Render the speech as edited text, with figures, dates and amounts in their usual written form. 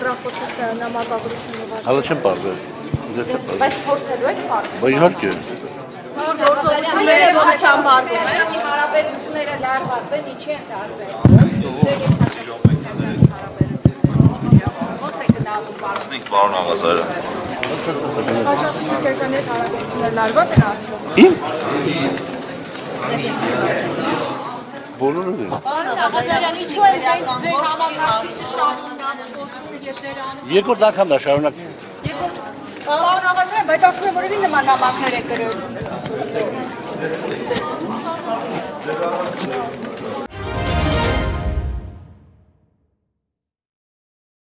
հեռախոսության նամակագրությունը վար։ Հələ չեմ պարզել։ Բայց փորձելու եք պարզել։ Բա իհարկե։ Գործողությունները որքան բարձր են։ Հարաբերությունները լարված են, ինչի են դարվել։ Ո՞նց է գնալու պարզ։ Պարոն Աղազարյան։ Հաճախ քեզանի հետ հարաբերությունները լարված են արդյոք։ Իմ։ Բոլորը դե։ Պարոն Աղազարյան, ինչու են հենց ձեր համակարգիչը շարունակ փոտրում եւ ձեր անում։ Երկրորդ անգամ դա շարունակ։ Պարոն Աղազարյան, բայց ասում եմ որևէ նման նամակներ եք գրել։